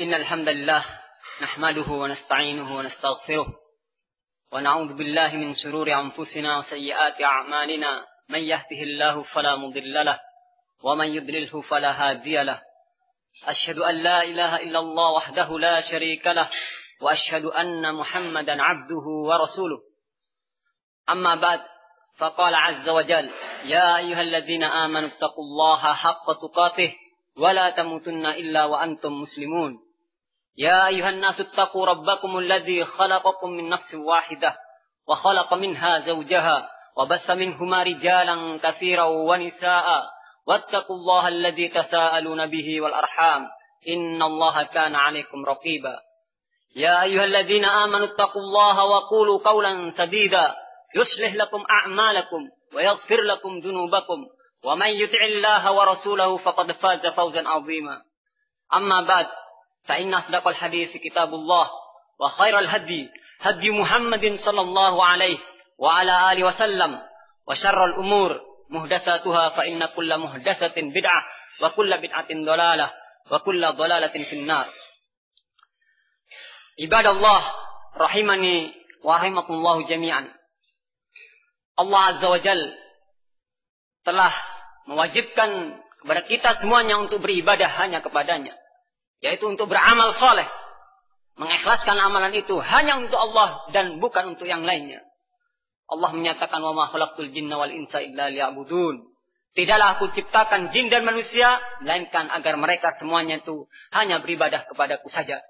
إن الحمد لله نحمده ونستعينه ونستغفره ونعوذ بالله من شرور أنفسنا وسيئات أعمالنا من يهده الله فلا مضل له ومن يضلله فلا هادي له أشهد أن لا إله إلا الله وحده لا شريك له وأشهد أن محمدا عبده ورسوله أما بعد فقال عز وجل يا أيها الذين آمنوا اتقوا الله حق تقاته ولا تموتن إلا وأنتم مسلمون يا أيها الناس اتقوا ربكم الذي خلقكم من نفس واحدة وخلق منها زوجها وبث منهما رجالا كثيرا ونساء واتقوا الله الذي تساءلون به والأرحام إن الله كان عليكم رقيبا يا أيها الذين آمنوا اتقوا الله وقولوا قولا سديدا يصلح لكم أعمالكم ويغفر لكم ذنوبكم ومن يطع الله ورسوله فقد فاز فوزا عظيما أما بعد فإن أصدق الحديث كتاب الله وخير الهدي هدي محمد صلى الله عليه وعلى آله وسلم وشر الأمور محدثاتها فإن كل محدثة بدعة وكل بدعة ضلالة وكل ضلالة في النار. عباد الله rahimani wa rahimakumullah jami'an. Allah Azza wa Jal telah mewajibkan kepada kita semuanya untuk beribadah hanya kepadanya, yaitu untuk beramal soleh, mengikhlaskan amalan itu hanya untuk Allah dan bukan untuk yang lainnya. Allah menyatakan wa ma khalaqtul jinna wal insa illa liya'budun. Tidaklah aku ciptakan jin dan manusia melainkan agar mereka semuanya itu hanya beribadah kepadaku saja.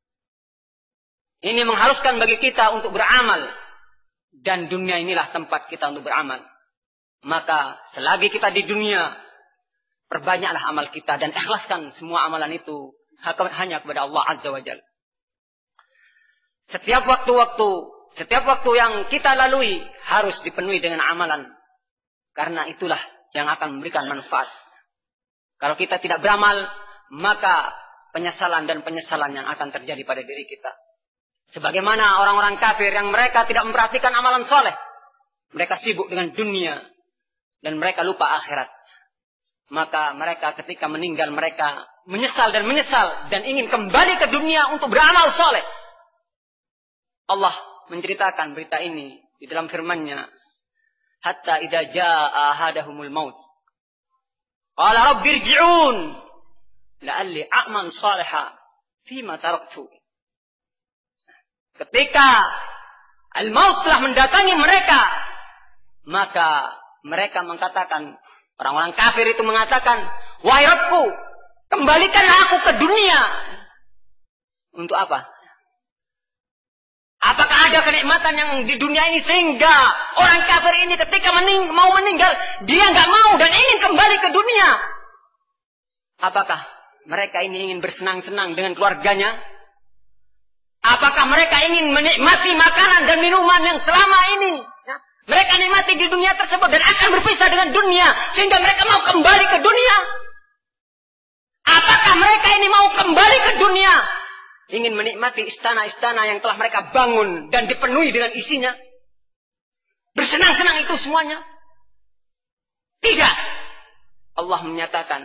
Ini mengharuskan bagi kita untuk beramal, dan dunia inilah tempat kita untuk beramal. Maka selagi kita di dunia, perbanyaklah amal kita dan ikhlaskan semua amalan itu hanya kepada Allah Azza wa Jalla. Setiap waktu yang kita lalui harus dipenuhi dengan amalan, karena itulah yang akan memberikan manfaat. Kalau kita tidak beramal, maka penyesalan yang akan terjadi pada diri kita. Sebagaimana orang-orang kafir yang mereka tidak memperhatikan amalan soleh. Mereka sibuk dengan dunia dan mereka lupa akhirat. Maka mereka ketika meninggal mereka menyesal dan ingin kembali ke dunia untuk beramal soleh. Allah menceritakan berita ini di dalam firman-Nya, hatta idza jaa ahadahumul maut qala rabbirji'un la'alli a'mal shalihan fima taraktu. Ketika al-maut telah mendatangi mereka, maka mereka mengatakan, orang-orang kafir itu mengatakan, wahai Rabbku, kembalikanlah aku ke dunia. Untuk apa? Apakah ada kenikmatan yang di dunia ini sehingga orang kafir ini ketika mau meninggal, dia nggak mau dan ingin kembali ke dunia? Apakah mereka ini ingin bersenang-senang dengan keluarganya? Apakah mereka ingin menikmati makanan dan minuman yang selama ini mereka nikmati di dunia tersebut dan akan berpisah dengan dunia sehingga mereka mau kembali ke dunia? Apakah mereka ini mau kembali ke dunia, ingin menikmati istana-istana yang telah mereka bangun dan dipenuhi dengan isinya? Bersenang-senang itu semuanya? Tidak. Allah menyatakan,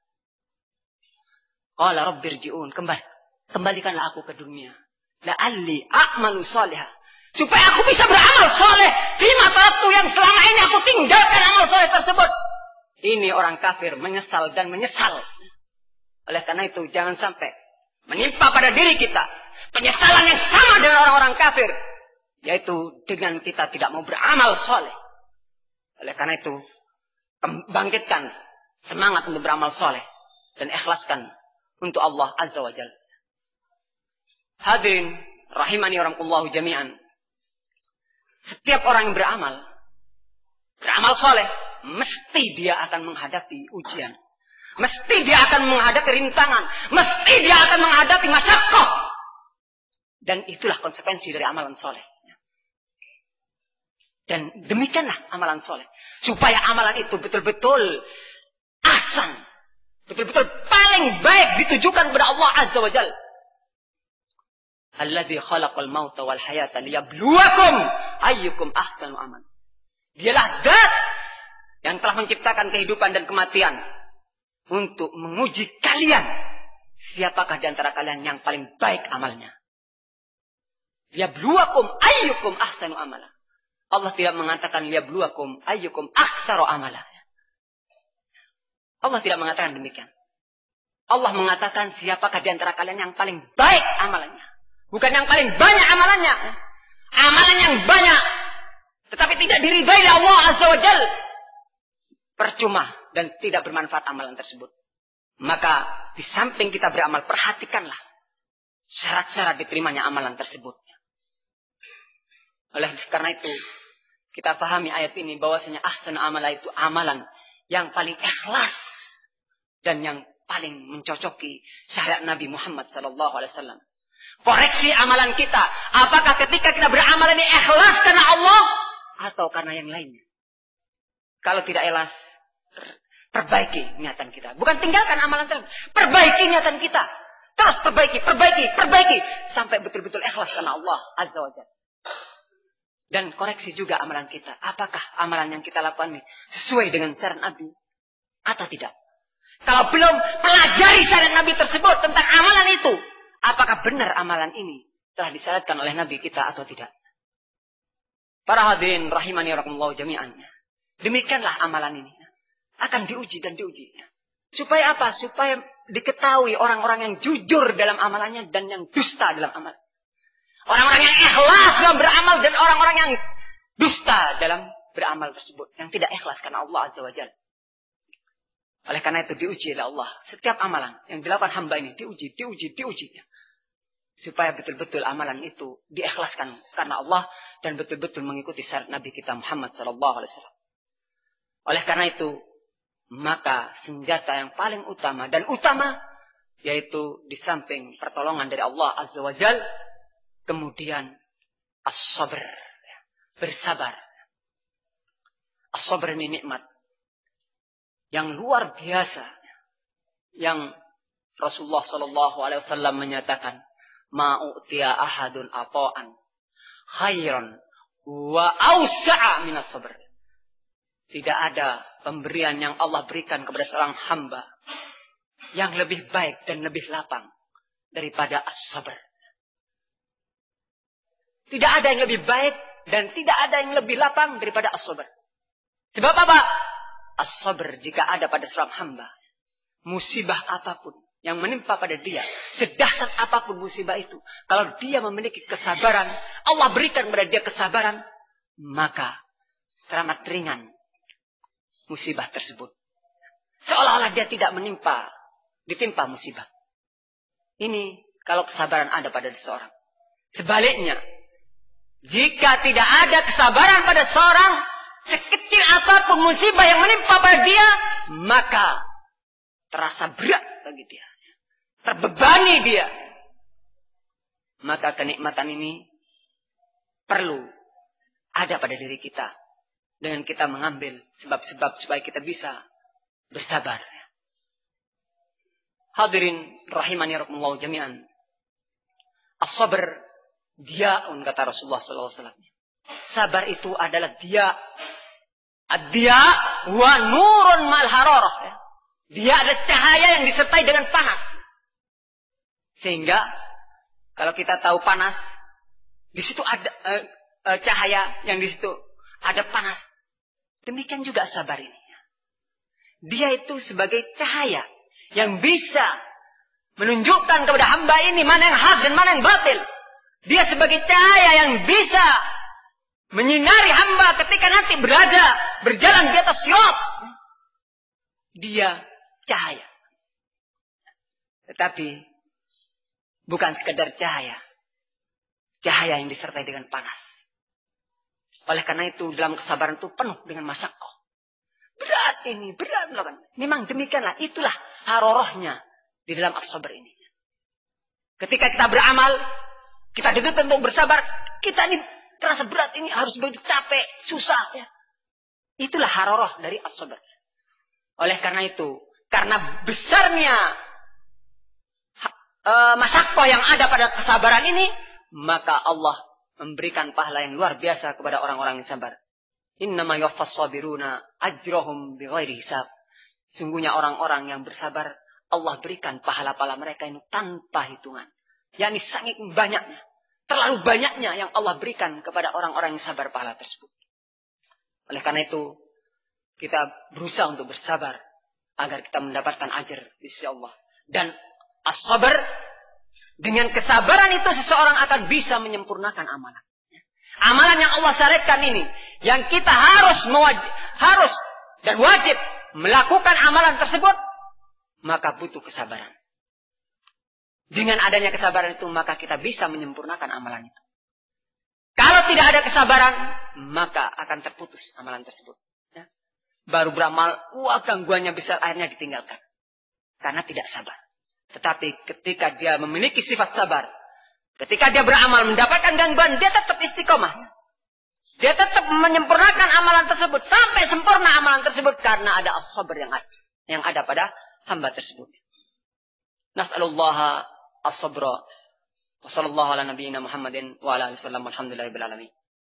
qala rabbirji'un, kembalikanlah aku ke dunia. La'alli a'malu salihah, supaya aku bisa beramal soleh di masa waktu yang selama ini aku tinggalkan amal soleh tersebut. Ini orang kafir menyesal. Oleh karena itu jangan sampai menimpa pada diri kita penyesalan yang sama dengan orang-orang kafir, yaitu dengan kita tidak mau beramal soleh. Oleh karena itu bangkitkan semangat untuk beramal soleh dan ikhlaskan untuk Allah Azza wa Jalla. Hadirin rahimani wa rahimakumullah jami'an. Setiap orang yang beramal soleh, mesti dia akan menghadapi ujian. Mesti dia akan menghadapi rintangan. Mesti dia akan menghadapi masyaqqah. Dan itulah konsekuensi dari amalan soleh. Dan demikianlah amalan soleh. Supaya amalan itu betul-betul ahsan, betul-betul paling baik ditujukan kepada Allah Azza wa Jalla. Alladzi khalaqal mauta wal hayata liyabluwakum ayyukum ahsanu amal. Dialah zat yang telah menciptakan kehidupan dan kematian untuk menguji kalian siapakah di antara kalian yang paling baik amalnya. Liyabluwakum ayyukum ahsanu amala. Allah tidak mengatakan liyabluwakum ayyukum aktsaru amala. Allah tidak mengatakan demikian. Allah mengatakan siapakah di antara kalian yang paling baik amalannya. Bukan yang paling banyak amalannya. Amalan yang banyak. Tetapi tidak diridai oleh Allah Azza wa Jalla. Percuma dan tidak bermanfaat amalan tersebut. Maka di samping kita beramal, perhatikanlah syarat-syarat diterimanya amalan tersebut. Oleh karena itu, kita pahami ayat ini bahwasanya ahsan amala itu amalan yang paling ikhlas dan yang paling mencocoki syariat Nabi Muhammad SAW. Koreksi amalan kita, apakah ketika kita beramal ini ikhlas karena Allah atau karena yang lainnya? Kalau tidak ikhlas, perbaiki niatan kita. Bukan tinggalkan amalan tersebut, perbaiki niatan kita. Terus perbaiki sampai betul-betul ikhlas karena Allah Azza wa Jalla. Dan koreksi juga amalan kita. Apakah amalan yang kita lakukan ini sesuai dengan syariat Nabi atau tidak? Kalau belum, pelajari syariat Nabi tersebut tentang amalan itu. Apakah benar amalan ini telah disyariatkan oleh Nabi kita atau tidak? Para hadirin rahimani rahimakumullah jami'an. Demikianlah amalan ini. Akan diuji dan diuji. Supaya apa? Supaya diketahui orang-orang yang jujur dalam amalannya dan yang dusta dalam amalan. Orang-orang yang ikhlas dalam beramal dan orang-orang yang dusta dalam beramal tersebut. Yang tidak ikhlas karena Allah Azza wa Jalla. Oleh karena itu diuji oleh Allah. Setiap amalan yang dilakukan hamba ini diuji. Supaya betul-betul amalan itu diikhlaskan karena Allah. Dan betul-betul mengikuti syariat Nabi kita Muhammad SAW. Oleh karena itu, maka senjata yang paling utama dan utama. Yaitu di samping pertolongan dari Allah Azza wa Jalla. Kemudian as-sabr, bersabar. As-sabr ini nikmat yang luar biasa, yang Rasulullah SAW menyatakan, ma'u'tiya ahadun ata'an khairan wa awsa'a minas sabr. Tidak ada pemberian yang Allah berikan kepada seorang hamba yang lebih baik dan lebih lapang daripada as-sabr. Tidak ada yang lebih baik dan tidak ada yang lebih lapang daripada as-sabr. Sebab apa? As-sabr jika ada pada seorang hamba, musibah apapun yang menimpa pada dia, sedahsyat apapun musibah itu, kalau dia memiliki kesabaran, Allah berikan kepada dia kesabaran, maka teramat ringan musibah tersebut. Seolah-olah dia tidak ditimpa musibah. Ini kalau kesabaran ada pada seseorang. Sebaliknya, jika tidak ada kesabaran pada seorang, sekecil apapun musibah yang menimpa pada dia, maka terasa berat bagi dia. Terbebani dia. Maka kenikmatan ini perlu ada pada diri kita. Dengan kita mengambil sebab-sebab supaya kita bisa bersabar. Hadirin rahimani rahimakumullah jami'an. As-sabr dia'un kata Rasulullah SAW. Sabar itu adalah dia. Ad-dia wa nurun mal hararah. Dia ada cahaya yang disertai dengan panas. Sehingga kalau kita tahu panas, di situ ada cahaya yang di situ ada panas. Demikian juga sabar ini. Dia itu sebagai cahaya yang bisa menunjukkan kepada hamba ini mana yang hak dan mana yang batil. Dia sebagai cahaya yang bisa menyinari hamba ketika nanti berjalan di atas sirat. Dia cahaya. Tetapi bukan sekedar cahaya. Cahaya yang disertai dengan panas. Oleh karena itu dalam kesabaran itu penuh dengan masyaqqah. Berat ini, berat melakukan. Memang demikianlah, itulah harorohnya di dalam as-sabr ini. Ketika kita beramal, kita dituntut untuk bersabar, kita ini terasa berat ini, harus capek, susah ya. Itulah haroroh dari as-sabr. Oleh karena itu, karena besarnya masyaqqah yang ada pada kesabaran ini, maka Allah memberikan pahala yang luar biasa kepada orang-orang yang sabar. Innama yuwaffas sabiruna ajrahum bighairi hisab. Sungguhnya orang-orang yang bersabar, Allah berikan pahala-pahala mereka itu tanpa hitungan. Yani sangat banyaknya. Terlalu banyaknya yang Allah berikan kepada orang-orang yang sabar pahala tersebut. Oleh karena itu, kita berusaha untuk bersabar agar kita mendapatkan ajar di sisi Allah. Dan as-sabar, dengan kesabaran itu seseorang akan bisa menyempurnakan amalan. Amalan yang Allah syariatkan ini, yang kita harus dan wajib melakukan amalan tersebut, maka butuh kesabaran. Dengan adanya kesabaran itu, maka kita bisa menyempurnakan amalan itu. Kalau tidak ada kesabaran, maka akan terputus amalan tersebut. Ya. Baru beramal, gangguannya besar, akhirnya ditinggalkan. Karena tidak sabar. Tetapi ketika dia memiliki sifat sabar, ketika dia beramal mendapatkan gangguan, dia tetap istiqomah. Dia tetap menyempurnakan amalan tersebut. Sampai sempurna amalan tersebut. Karena ada as-sabr yang ada pada hamba tersebut. Nas'alullah as-sabra. Wa sallallahu ala nabiyyina Muhammadin wa ala alihi wasallam. Alhamdulillahirabbil alamin.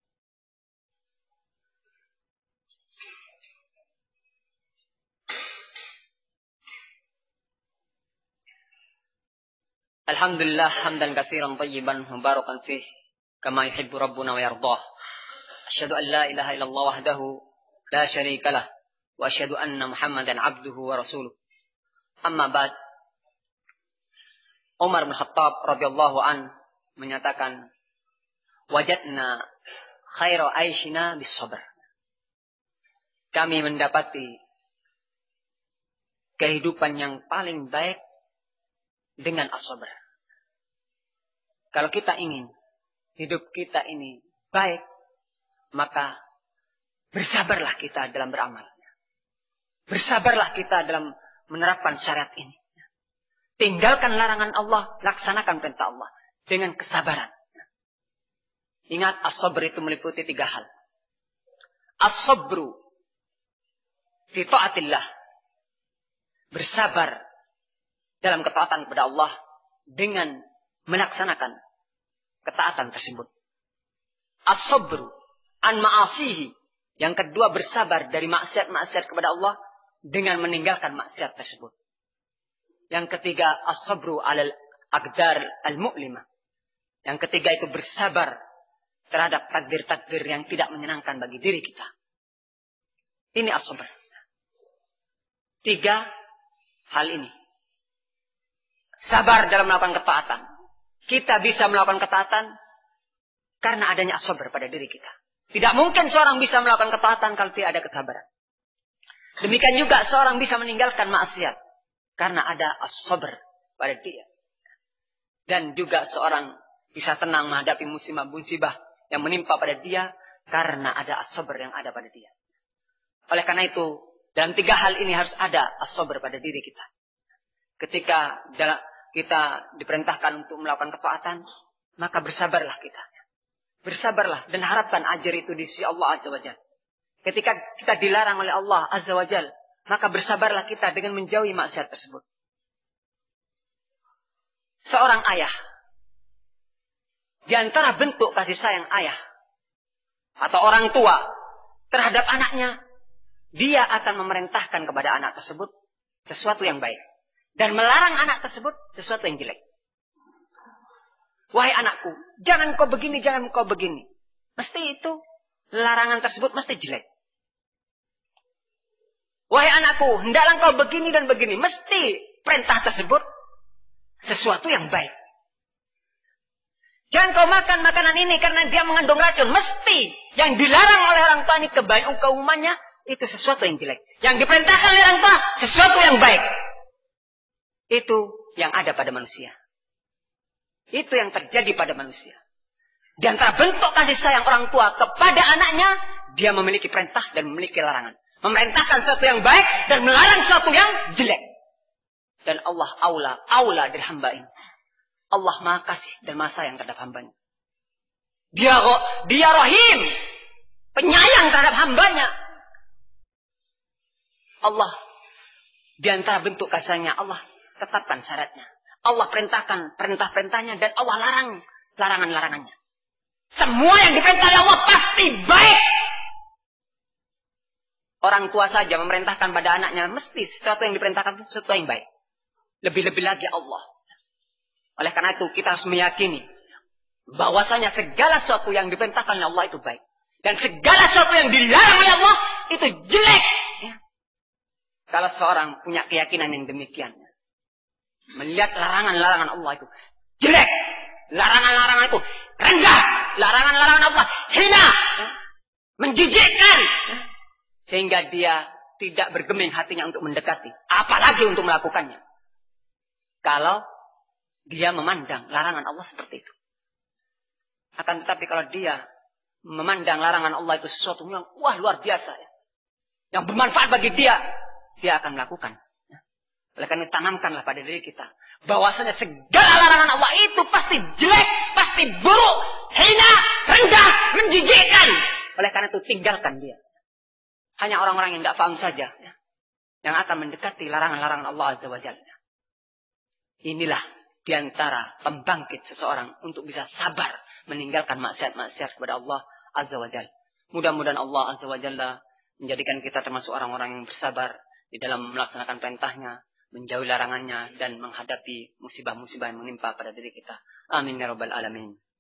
Alhamdulillah hamdan katsiran thayyiban mubarakan fih kama yuhibbu rabbuna wa yardah. Asyhadu an la ilaha illallah wahdahu la syarika lah wa asyhadu anna Muhammadan abduhu wa rasuluh. Amma ba'd. Umar bin Khattab radhiyallahu an menyatakan, wajadna khaira aishina bis sabr. Kami mendapati kehidupan yang paling baik dengan as-sabr. Kalau kita ingin hidup kita ini baik, maka bersabarlah kita dalam beramal. Bersabarlah kita dalam menerapkan syariat ini. Tinggalkan larangan Allah, laksanakan perintah Allah dengan kesabaran. Ingat, as-sabr itu meliputi 3 hal. As-sabru fi ta'atillah. Bersabar dalam ketaatan kepada Allah dengan melaksanakan ketaatan tersebut. As-sabru an ma'asihi. Yang kedua, bersabar dari maksiat-maksiat kepada Allah dengan meninggalkan maksiat tersebut. Yang ketiga, as-sabru alal aqdar al-mu'limah. Yang ketiga itu bersabar terhadap takdir-takdir yang tidak menyenangkan bagi diri kita. Ini as-sabr. 3 hal ini. Sabar dalam melakukan ketaatan. Kita bisa melakukan ketaatan karena adanya as-sabr pada diri kita. Tidak mungkin seorang bisa melakukan ketaatan kalau tidak ada kesabaran. Demikian juga seorang bisa meninggalkan maksiat karena ada as-sabr pada dia. Dan juga seorang bisa tenang menghadapi musibah yang menimpa pada dia karena ada as-sabr yang ada pada dia. Oleh karena itu, dalam 3 hal ini harus ada as-sabr pada diri kita. Ketika kita diperintahkan untuk melakukan ketaatan, maka bersabarlah kita. Bersabarlah dan harapkan ajar itu di sisi Allah Azza wa Jalla. Ketika kita dilarang oleh Allah Azza wa Jalla, maka bersabarlah kita dengan menjauhi maksiat tersebut. Seorang ayah, di antara bentuk kasih sayang ayah atau orang tua terhadap anaknya, dia akan memerintahkan kepada anak tersebut sesuatu yang baik dan melarang anak tersebut sesuatu yang jelek. Wahai anakku, jangan kau begini, jangan kau begini. Mesti itu larangan tersebut mesti jelek. Wahai anakku, hendaklah kau begini dan begini. Mesti perintah tersebut sesuatu yang baik. Jangan kau makan makanan ini karena dia mengandung racun. Mesti yang dilarang oleh orang tua ini keumumannya itu sesuatu yang jelek. Yang diperintahkan oleh orang tua sesuatu yang baik. Itu yang ada pada manusia. Itu yang terjadi pada manusia. Di antara bentuk kasih sayang orang tua kepada anaknya, dia memiliki perintah dan memiliki larangan. Memerintahkan sesuatu yang baik dan melarang sesuatu yang jelek. Dan Allah aula dari hamba ini. Allah maha kasih dan maha sayang terhadap hambanya. Dia rahim, penyayang terhadap hambanya. Allah, di antara bentuk kasihnya Allah tetapkan syaratnya. Allah perintahkan perintah-perintahnya dan Allah larang larangan-larangannya. Semua yang diperintah oleh Allah pasti baik. Orang tua saja memerintahkan pada anaknya mesti sesuatu yang diperintahkan itu sesuatu yang baik. Lebih-lebih lagi Allah. Oleh karena itu kita harus meyakini bahwasanya segala sesuatu yang diperintahkan oleh Allah itu baik. Dan segala sesuatu yang dilarang oleh Allah itu jelek. Ya. Kalau seorang punya keyakinan yang demikian. Melihat larangan-larangan Allah itu jelek. Larangan-larangan itu rendah. Larangan-larangan Allah hina. Ya. Menjijikkan. Ya. Sehingga dia tidak bergeming hatinya untuk mendekati. Apalagi untuk melakukannya. Kalau dia memandang larangan Allah seperti itu. Akan tetapi kalau dia memandang larangan Allah itu sesuatu yang luar biasa. Ya. Yang bermanfaat bagi dia. Dia akan melakukan. Ya. Oleh karena tanamkanlah pada diri kita. Bahwasanya segala larangan Allah itu pasti jelek. Pasti buruk. Hina. Rendah. Menjijikkan. Oleh karena itu tinggalkan dia. Hanya orang-orang yang tidak paham saja. Ya. Yang akan mendekati larangan-larangan Allah Azza wa Jalla. Inilah diantara pembangkit seseorang untuk bisa sabar meninggalkan maksiat-maksiat kepada Allah Azza wa Jalla. Mudah-mudahan Allah Azza wa Jalla menjadikan kita termasuk orang-orang yang bersabar di dalam melaksanakan perintahnya, menjauhi larangannya, dan menghadapi musibah-musibah yang menimpa pada diri kita. Amin ya rabbal alamin.